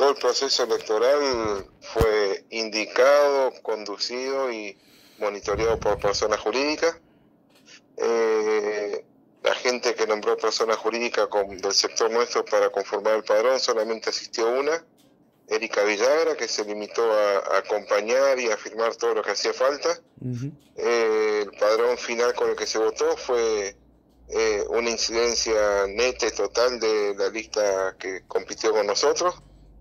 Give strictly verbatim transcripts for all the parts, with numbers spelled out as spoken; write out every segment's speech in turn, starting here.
todo el proceso electoral fue indicado, conducido y monitoreado por personas jurídicas. Eh, la gente que nombró personas jurídicas con, del sector nuestro para conformar el padrón solamente asistió una, Erika Villagra, que se limitó a, a acompañar y a firmar todo lo que hacía falta. Uh-huh. Eh, el padrón final con el que se votó fue eh, una incidencia neta y total de la lista que compitió con nosotros.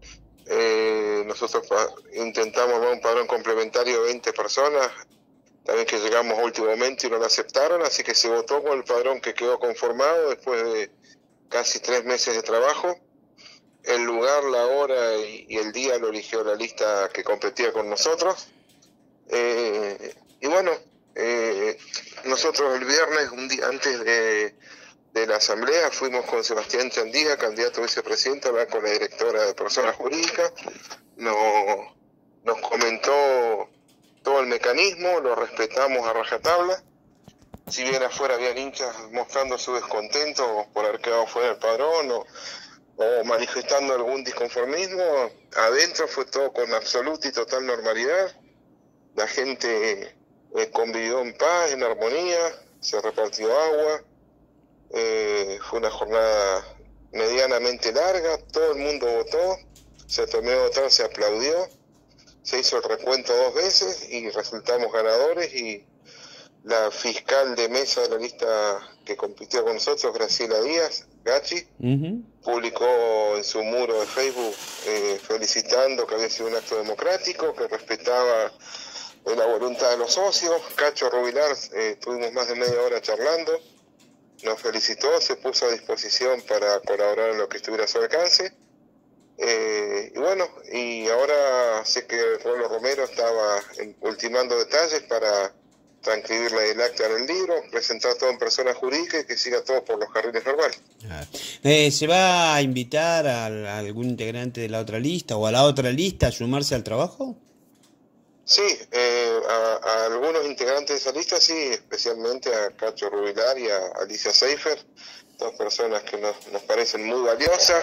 Eh, nosotros intentamos armar un padrón complementario de veinte personas, también que llegamos a último momento y no lo aceptaron, así que se votó con el padrón que quedó conformado después de casi tres meses de trabajo. El lugar, la hora y, y el día lo eligió la lista que competía con nosotros. Eh, y bueno, eh, nosotros el viernes, un día antes de, de la asamblea, fuimos con Sebastián Chandía, candidato a vicepresidente, a hablar con la directora de personas jurídicas. Nos, nos comentó todo el mecanismo, lo respetamos a rajatabla. Si bien afuera habían hinchas mostrando su descontento por haber quedado fuera del padrón o, o manifestando algún disconformismo, adentro fue todo con absoluta y total normalidad. La gente eh, convivió en paz, en armonía, se repartió agua, eh, fue una jornada medianamente larga, todo el mundo votó, se terminó de votar, se aplaudió, se hizo el recuento dos veces y resultamos ganadores, y la fiscal de mesa de la lista que compitió con nosotros, Graciela Díaz, Gachi, uh-huh. publicó en su muro de Facebook eh, felicitando que había sido un acto democrático, que respetaba eh, la voluntad de los socios. Cacho Rubilar, eh, tuvimos más de media hora charlando, nos felicitó, se puso a disposición para colaborar en lo que estuviera a su alcance. Eh, y bueno, y ahora sé que Rolo Romero estaba en, ultimando detalles para transcribir el acta en el libro, presentar todo en persona jurídica y que siga todo por los carriles normales. Ah. Eh, ¿Se va a invitar a, a algún integrante de la otra lista o a la otra lista a sumarse al trabajo? Sí, eh, a, a algunos integrantes de esa lista sí, especialmente a Cacho Rubilar y a Alicia Seifer, dos personas que nos, nos parecen muy valiosas,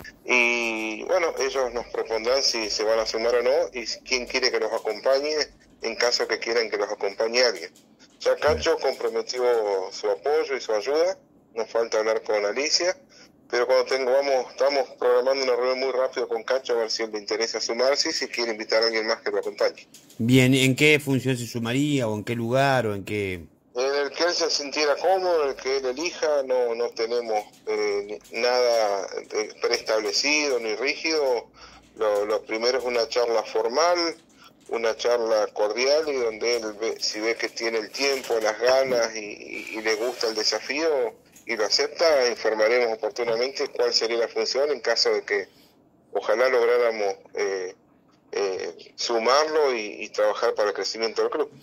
y bueno, ellos nos propondrán si se van a sumar o no y quién quiere que los acompañe en caso que quieran que los acompañe alguien. Ya Cacho comprometió su apoyo y su ayuda, nos falta hablar con Alicia, pero cuando tengo, vamos, estamos programando una reunión muy rápido con Cacho a ver si le interesa sumarse y si quiere invitar a alguien más que lo acompañe. Bien, ¿en qué función se sumaría o en qué lugar o en qué...? En el que él se sintiera cómodo, en el que él elija, no, no tenemos eh, nada preestablecido ni rígido. Lo, lo primero es una charla formal, una charla cordial, y donde él ve, si ve que tiene el tiempo, las ganas y, y, y le gusta el desafío y lo acepta, informaremos oportunamente cuál sería la función en caso de que ojalá lográramos eh, eh, sumarlo y, y trabajar para el crecimiento del club.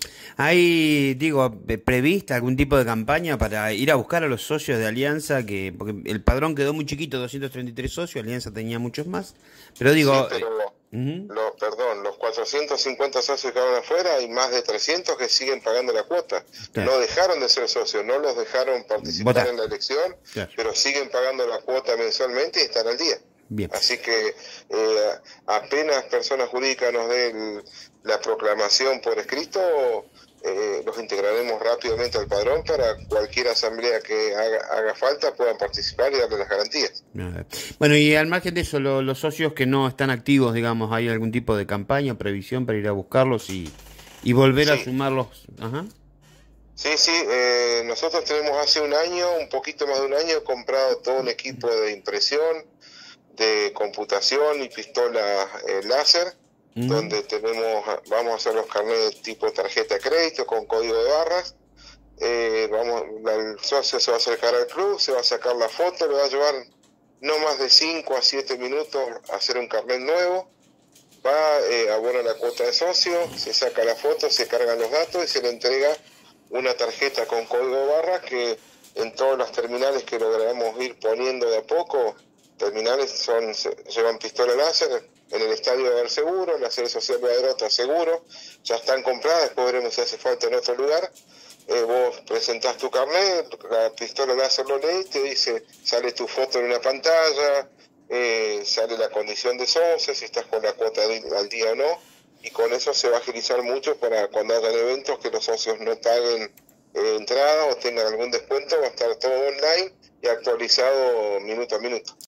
¿Hay, digo, prevista algún tipo de campaña para ir a buscar a los socios de Alianza? Que porque el padrón quedó muy chiquito, doscientos treinta y tres socios, Alianza tenía muchos más, pero digo... Sí, pero lo, uh-huh. lo, perdón, los cuatrocientos cincuenta socios que quedaron afuera, hay más de trescientos que siguen pagando la cuota. Claro. No dejaron de ser socios, no los dejaron participar Votar. en la elección, claro. pero siguen pagando la cuota mensualmente y están al día. Bien. Así que eh, apenas personas jurídicas nos den la proclamación por escrito, eh, los integraremos rápidamente al padrón para cualquier asamblea que haga, haga falta puedan participar y darle las garantías. Bueno, y al margen de eso, lo, los socios que no están activos, digamos, ¿hay algún tipo de campaña, previsión para ir a buscarlos y, y volver sí. a sumarlos? Ajá. Sí, sí, eh, nosotros tenemos hace un año, un poquito más de un año, comprado todo un equipo de impresión, de computación y pistolas eh, láser, uh-huh. donde tenemos, vamos a hacer los carnets tipo tarjeta de crédito con código de barras. Eh, vamos, el socio se va a acercar al club, se va a sacar la foto, le va a llevar no más de cinco a siete minutos a hacer un carnet nuevo, va, eh, abona la cuota de socio, se saca la foto, se cargan los datos y se le entrega una tarjeta con código de barras que en todas las terminales que logramos ir poniendo de a poco, terminales son llevan pistola láser, en el estadio va a haber seguro, en la sede social de Adrota seguro, ya están compradas, después veremos si hace falta en otro lugar. Eh, vos presentás tu carnet, la pistola láser lo lees, te dice, sale tu foto en una pantalla, eh, sale la condición de socio, si estás con la cuota de, al día o no, y con eso se va a agilizar mucho para cuando hagan eventos que los socios no paguen eh, entrada o tengan algún descuento, va a estar todo online y actualizado minuto a minuto.